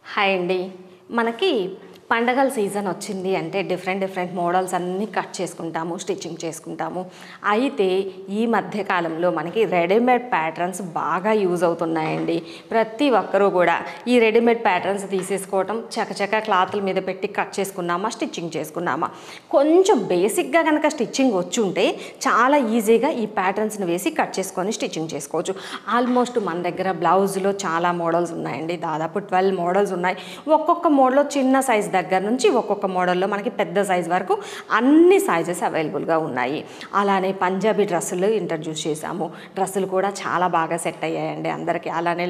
Hi అండి. మనకి పండగల సీజన్ వచ్చింది అంటే డిఫరెంట్ మోడల్స్ అన్నీ కట్ చేసుకుంటాము, స్టిచ్చింగ్ చేసుకుంటాము. అయితే ఈ మధ్య కాలంలో మనకి రెడీమేడ్ ప్యాటర్న్స్ బాగా యూజ్ అవుతున్నాయండి. ప్రతి ఒక్కరూ కూడా ఈ రెడీమేడ్ ప్యాటర్న్స్ తీసేసుకోవటం, చకచక క్లాతుల మీద పెట్టి కట్ చేసుకున్నామా, స్టిచ్చింగ్ చేసుకున్నామా. కొంచెం బేసిక్గా కనుక స్టిచ్చింగ్ వచ్చి ఉంటే చాలా ఈజీగా ఈ ప్యాటర్న్స్ని వేసి కట్ చేసుకొని స్టిచ్చింగ్ చేసుకోవచ్చు. ఆల్మోస్ట్ మన దగ్గర బ్లౌజ్లో చాలా మోడల్స్ ఉన్నాయండి. దాదాపు 12 మోడల్స్ ఉన్నాయి. ఒక్కొక్క మోడల్లో చిన్న సైజ్ దగ్గర నుంచి ఒక్కొక్క మోడల్లో మనకి పెద్ద సైజ్ వరకు అన్ని సైజెస్ అవైలబుల్గా ఉన్నాయి. అలానే పంజాబీ డ్రెస్సులు ఇంట్రడ్యూస్ చేశాము. డ్రెస్సులు కూడా చాలా బాగా సెట్ అయ్యాయండి అందరికీ. అలానే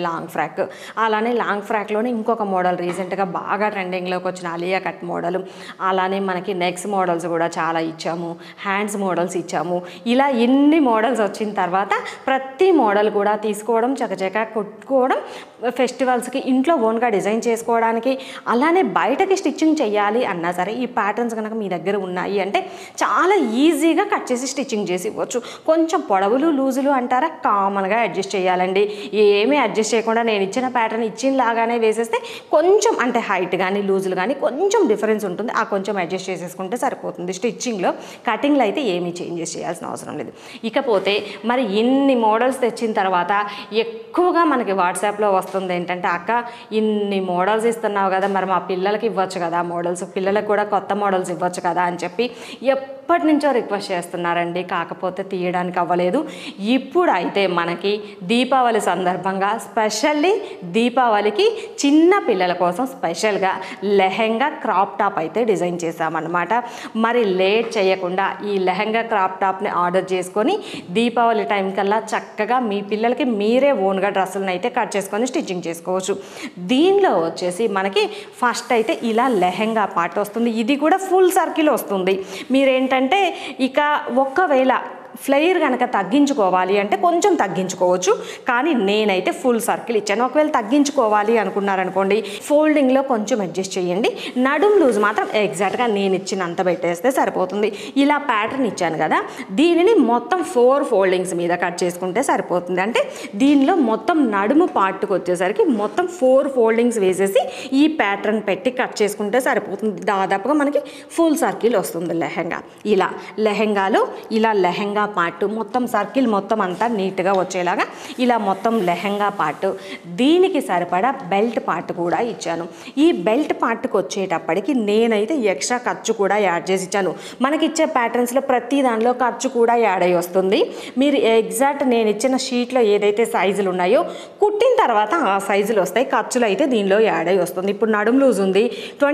లాంగ్ ఫ్రాక్లోనే ఇంకొక మోడల్ రీసెంట్గా బాగా ట్రెండింగ్లోకి వచ్చిన అలియా కట్ మోడల్. అలానే మనకి నెక్స్ మోడల్స్ కూడా చాలా ఇచ్చాము, హ్యాండ్స్ మోడల్స్ ఇచ్చాము. ఇలా ఎన్ని మోడల్స్ వచ్చిన తర్వాత ప్రతి మోడల్ కూడా తీసుకోవడం, చకచక కుట్టుకోవడం, ఫెస్టివల్స్కి ఇంట్లో ఓన్గా డిజైన్ చేసుకోవడానికి, అలానే బయటకి స్టిచ్చింగ్ చేయాలి అన్నా సరే ఈ ప్యాటర్న్స్ కనుక మీ దగ్గర ఉన్నాయి అంటే చాలా ఈజీగా కట్ చేసి స్టిచ్చింగ్ చేసి ఇవ్వచ్చు. కొంచెం పొడవులు లూజులు అంటారా, కామన్గా అడ్జస్ట్ చేయాలండి. ఏమీ అడ్జస్ట్ చేయకుండా నేను ఇచ్చిన ప్యాటర్న్ ఇచ్చిన లాగానే వేసేస్తే కొంచెం అంటే హైట్ కానీ లూజులు కానీ కొంచెం డిఫరెన్స్ ఉంటుంది. ఆ కొంచెం అడ్జస్ట్ చేసేసుకుంటే సరిపోతుంది. స్టిచ్చింగ్లో కటింగ్లో అయితే ఏమీ చేంజెస్ చేయాల్సిన అవసరం లేదు. ఇకపోతే మరి ఇన్ని మోడల్స్ తెచ్చిన తర్వాత ఎక్కువగా మనకి వాట్సాప్లో వస్తుంది ఏంటంటే, అక్క ఇన్ని మోడల్స్ ఇస్తున్నావు కదా, మరి మా పిల్లలకి ఇవ్వచ్చు కదా మోడల్స్, పిల్లలకు కూడా కొత్త మోడల్స్ ఇవ్వచ్చు కదా అని చెప్పి ఎప్పటి నుంచో రిక్వెస్ట్ చేస్తున్నారండి. కాకపోతే తీయడానికి అవ్వలేదు. ఇప్పుడు అయితే మనకి దీపావళి సందర్భంగా స్పెషల్లీ దీపావళికి చిన్న పిల్లల కోసం స్పెషల్గా లెహెంగా క్రాప్ టాప్ అయితే డిజైన్ చేశామన్నమాట. మరి లేట్ చేయకుండా ఈ లెహెంగా క్రాప్ టాప్ని ఆర్డర్ చేసుకొని దీపావళి టైం కల్లా చక్కగా మీ పిల్లలకి మీరే ఓన్గా డ్రెస్సులను అయితే కట్ చేసుకొని స్టిచ్చింగ్ చేసుకోవచ్చు. దీనిలో వచ్చేసి మనకి ఫస్ట్ అయితే ఇలా లెహెంగా పార్ట్ వస్తుంది. ఇది కూడా ఫుల్ సర్కిల్ వస్తుంది. మీరేంటంటే ఇక ఒకవేళ ఫ్లేయర్ కనుక తగ్గించుకోవాలి అంటే కొంచెం తగ్గించుకోవచ్చు, కానీ నేనైతే ఫుల్ సర్కిల్ ఇచ్చాను. ఒకవేళ తగ్గించుకోవాలి అనుకున్నారనుకోండి ఫోల్డింగ్లో కొంచెం అడ్జస్ట్ చేయండి. నడుం లూజ్ మాత్రం ఎగ్జాక్ట్గా నేను ఇచ్చినంత పెట్టేస్తే సరిపోతుంది. ఇలా ప్యాటర్న్ ఇచ్చాను కదా, దీనిని మొత్తం 4 ఫోల్డింగ్స్ మీద కట్ చేసుకుంటే సరిపోతుంది. అంటే దీనిలో మొత్తం నడుము పార్ట్కి వచ్చేసరికి మొత్తం 4 ఫోల్డింగ్స్ వేసేసి ఈ ప్యాటర్న్ పెట్టి కట్ చేసుకుంటే సరిపోతుంది. దాదాపుగా మనకి ఫుల్ సర్కిల్ వస్తుంది లెహెంగా. ఇలా లెహెంగాలో ఇలా లెహెంగా పార్ట్ మొత్తం సర్కిల్ మొత్తం అంతా నీట్గా వచ్చేలాగా ఇలా మొత్తం లెహెంగా పార్ట్, దీనికి సరిపడా బెల్ట్ పార్ట్ కూడా ఇచ్చాను. ఈ బెల్ట్ పార్ట్కి వచ్చేటప్పటికి నేనైతే ఎక్స్ట్రా ఖర్చు కూడా యాడ్ చేసి ఇచ్చాను. మనకి ఇచ్చే ప్యాటర్న్స్లో ప్రతి దానిలో ఖర్చు కూడా యాడ్ అయ్యి వస్తుంది. మీరు ఎగ్జాక్ట్ నేను ఇచ్చిన షీట్లో ఏదైతే సైజులు ఉన్నాయో కుట్టిన తర్వాత ఆ సైజులు వస్తాయి, ఖర్చులు అయితే దీనిలో యాడ్ అయ్యి వస్తుంది. ఇప్పుడు నడుము లూజ్ ఉంది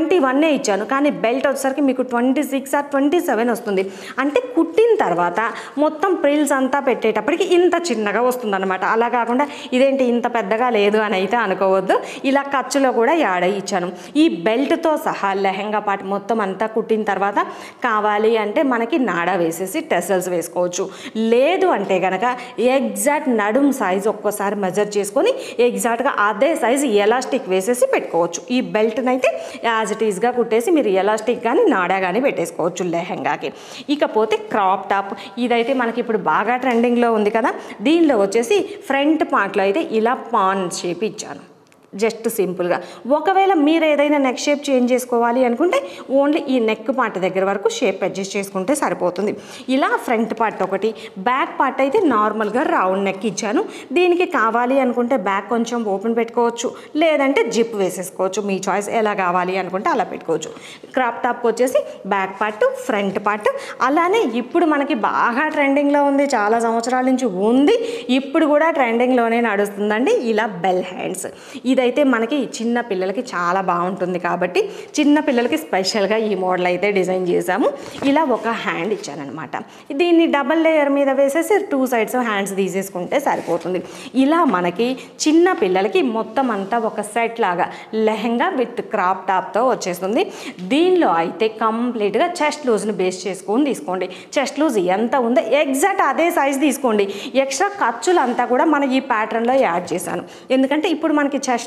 21 ఇచ్చాను, కానీ బెల్ట్ వచ్చేసరికి మీకు 26 or 27 వస్తుంది. అంటే కుట్టిన తర్వాత మొత్తం ప్రిల్స్ అంతా పెట్టేటప్పటికి ఇంత చిన్నగా వస్తుందన్నమాట. అలా కాకుండా ఇదేంటి ఇంత పెద్దగా లేదు అని అయితే అనుకోవద్దు. ఇలా ఖర్చులో కూడా యాడ్ అయ్యి ఇచ్చాను. ఈ బెల్ట్తో సహా లెహెంగా పార్ట్ మొత్తం అంతా కుట్టిన తర్వాత కావాలి అంటే మనకి నాడా వేసేసి టెసల్స్ వేసుకోవచ్చు. లేదు అంటే కనుక ఎగ్జాక్ట్ నడుం సైజ్ ఒక్కోసారి మెజర్ చేసుకొని ఎగ్జాక్ట్గా అదే సైజు ఎలాస్టిక్ వేసేసి పెట్టుకోవచ్చు. ఈ బెల్ట్ని అయితే యాజ్ ఇట్ ఈస్గా కుట్టేసి మీరు ఎలాస్టిక్ కానీ నాడా కానీ పెట్టేసుకోవచ్చు లెహెంగాకి. ఇకపోతే క్రాప్ టాప్, ఇదైతే మనకి ఇప్పుడు బాగా ట్రెండింగ్లో ఉంది కదా. దీనిలో వచ్చేసి ఫ్రంట్ పార్ట్లో అయితే ఇలా పాన్ షేప్ ఇచ్చాను జస్ట్ సింపుల్గా. ఒకవేళ మీరు ఏదైనా నెక్ షేప్ చేంజ్ చేసుకోవాలి అనుకుంటే ఓన్లీ ఈ నెక్ పార్ట్ దగ్గర వరకు షేప్ అడ్జస్ట్ చేసుకుంటే సరిపోతుంది. ఇలా ఫ్రంట్ పార్ట్ ఒకటి, బ్యాక్ పార్ట్ అయితే నార్మల్గా రౌండ్ నెక్ ఇచ్చాను. దీనికి కావాలి అనుకుంటే బ్యాక్ కొంచెం ఓపెన్ పెట్టుకోవచ్చు, లేదంటే జిప్ వేసేసుకోవచ్చు. మీ చాయిస్ ఎలా కావాలి అనుకుంటే అలా పెట్టుకోవచ్చు. క్రాప్ టాప్కి వచ్చేసి బ్యాక్ పార్ట్, ఫ్రంట్ పార్ట్. అలానే ఇప్పుడు మనకి బాగా ట్రెండింగ్లో ఉంది, చాలా సంవత్సరాల నుంచి ఉంది, ఇప్పుడు కూడా ట్రెండింగ్లోనే నడుస్తుందండి ఇలా బెల్ హ్యాండ్స్. ఇదైతే మనకి చిన్న పిల్లలకి చాలా బాగుంటుంది కాబట్టి చిన్న పిల్లలకి స్పెషల్గా ఈ మోడల్ అయితే డిజైన్ చేశాము. ఇలా ఒక హ్యాండ్ ఇచ్చానమాట. దీన్ని డబల్ లేయర్ మీద వేసేసి 2 సైడ్స్ హ్యాండ్స్ తీసేసుకుంటే సరిపోతుంది. ఇలా మనకి చిన్న పిల్లలకి మొత్తం అంతా ఒక సెట్ లాగా లెహెంగా విత్ క్రాప్ టాప్తో వచ్చేస్తుంది. దీనిలో అయితే కంప్లీట్గా చెస్ట్ లూజ్ని బేస్ చేసుకొని తీసుకోండి. చెస్ట్ లూజ్ ఎంత ఉందో ఎగ్జాక్ట్ అదే సైజ్ తీసుకోండి. ఎక్స్ట్రా ఖర్చులు అంతా కూడా మన ఈ ప్యాటర్న్లో యాడ్ చేశాను. ఎందుకంటే ఇప్పుడు మనకి చెస్ట్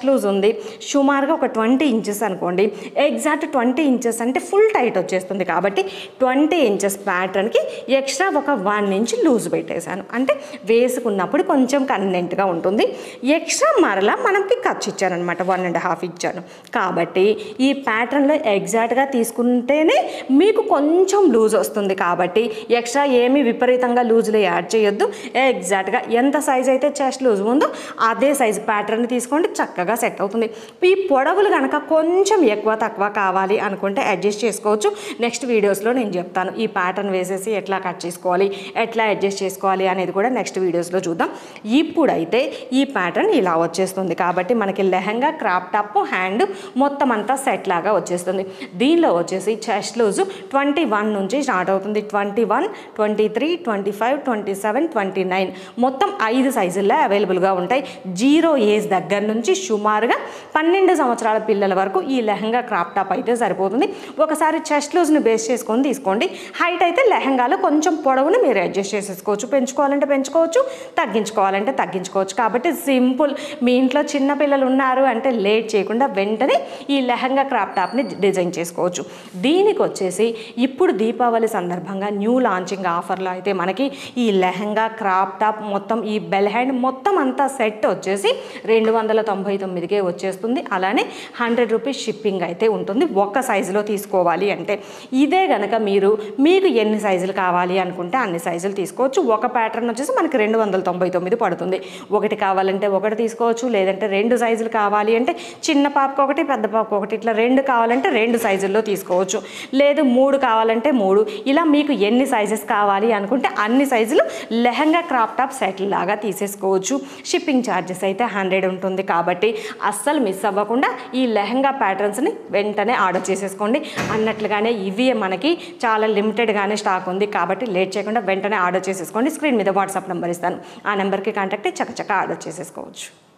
చెస్ట్ లూజ్ ఉంది, సుమారుగా ఒక 20 ఇంచెస్ అనుకోండి, ఎగ్జాక్ట్ 20 ఇంచెస్ అంటే ఫుల్ టైట్ వచ్చేస్తుంది. కాబట్టి 20 ఇంచెస్ ప్యాటర్న్కి ఎక్స్ట్రా ఒక 1 ఇంచ్ లూజ్ పెట్టేశాను. అంటే వేసుకున్నప్పుడు కొంచెం కన్వీనెంట్గా ఉంటుంది. ఎక్స్ట్రా మరలా మనకి ఖర్చు ఇచ్చానమాట, 1.5 ఇచ్చాను. కాబట్టి ఈ ప్యాటర్న్లో ఎగ్జాక్ట్గా తీసుకుంటేనే మీకు కొంచెం లూజ్ వస్తుంది. కాబట్టి ఎక్స్ట్రా ఏమీ విపరీతంగా లూజ్లో యాడ్ చేయొద్దు. ఎగ్జాక్ట్గా ఎంత సైజ్ అయితే చెస్ట్ లూజ్ ఉందో అదే సైజు ప్యాటర్న్ తీసుకోండి, చక్కగా సెట్ అవుతుంది. ఈ పొడవులు కనుక కొంచెం ఎక్కువ తక్కువ కావాలి అనుకుంటే అడ్జస్ట్ చేసుకోవచ్చు. నెక్స్ట్ వీడియోస్లో నేను చెప్తాను ఈ ప్యాటర్న్ వేసేసి ఎట్లా కట్ చేసుకోవాలి, ఎట్లా అడ్జస్ట్ చేసుకోవాలి అనేది కూడా నెక్స్ట్ వీడియోస్లో చూద్దాం. ఇప్పుడైతే ఈ ప్యాటర్న్ ఇలా వచ్చేస్తుంది. కాబట్టి మనకి లెహంగా, క్రాప్ టాప్, హ్యాండ్ మొత్తం అంతా సెట్ లాగా వచ్చేస్తుంది. దీనిలో వచ్చేసి చెస్ట్ లూజ్ 21 నుంచి స్టార్ట్ అవుతుంది. 21, 23, 25, 27, 29 మొత్తం 5 సైజుల్లో అవైలబుల్గా ఉంటాయి. 0 ఏజ్ దగ్గర నుంచి సుమారుగా 12 సంవత్సరాల పిల్లల వరకు ఈ లెహంగా, క్రాప్ టాప్ అయితే సరిపోతుంది. ఒకసారి చెస్ట్ లూజ్ని బేస్ చేసుకొని తీసుకోండి. హైట్ అయితే లెహంగాలో కొంచెం పొడవును మీరు అడ్జస్ట్ చేసేసుకోవచ్చు, పెంచుకోవాలంటే పెంచుకోవచ్చు, తగ్గించుకోవాలంటే తగ్గించుకోవచ్చు. కాబట్టి సింపుల్. మీ ఇంట్లో చిన్న పిల్లలు ఉన్నారు అంటే లేట్ చేయకుండా వెంటనే ఈ లెహంగా, క్రాప్ టాప్ని డిజైన్ చేసుకోవచ్చు. దీనికి వచ్చేసి ఇప్పుడు దీపావళి సందర్భంగా న్యూ లాంచింగ్ ఆఫర్లో అయితే మనకి ఈ లెహంగా, క్రాప్ టాప్ మొత్తం ఈ బెల్ హ్యాండ్ మొత్తం అంతా సెట్ వచ్చేసి 299కే వచ్చేస్తుంది. అలానే 100 రూపీస్ షిప్పింగ్ అయితే ఉంటుంది ఒక్క సైజులో తీసుకోవాలి అంటే. ఇదే కనుక మీకు ఎన్ని సైజులు కావాలి అనుకుంటే అన్ని సైజులు తీసుకోవచ్చు. ఒక ప్యాటర్న్ వచ్చేసి మనకి 299 పడుతుంది. ఒకటి కావాలంటే ఒకటి తీసుకోవచ్చు, లేదంటే 2 సైజులు కావాలి అంటే చిన్న పాపకు ఒకటి, పెద్ద పాపకు ఒకటి, ఇట్లా 2 కావాలంటే 2 సైజుల్లో తీసుకోవచ్చు. లేదు 3 కావాలంటే 3. ఇలా మీకు ఎన్ని సైజెస్ కావాలి అనుకుంటే అన్ని సైజులు లెహంగా, క్రాప్ టాప్ సెట్ లాగా తీసేసుకోవచ్చు. షిప్పింగ్ ఛార్జెస్ అయితే 100 ఉంటుంది. కాబట్టి అస్సలు మిస్ అవ్వకుండా ఈ లెహంగా ప్యాటర్న్స్ని వెంటనే ఆర్డర్ చేసేసుకోండి. అన్నట్లుగానే ఇవి మనకి చాలా లిమిటెడ్గానే స్టాక్ ఉంది. కాబట్టి లేట్ చేయకుండా వెంటనే ఆర్డర్ చేసేసుకోండి. స్క్రీన్ మీద వాట్సాప్ నెంబర్ ఇస్తాను, ఆ నెంబర్కి కాంటాక్ట్ చక్కచక్క ఆర్డర్ చేసేసుకోవచ్చు.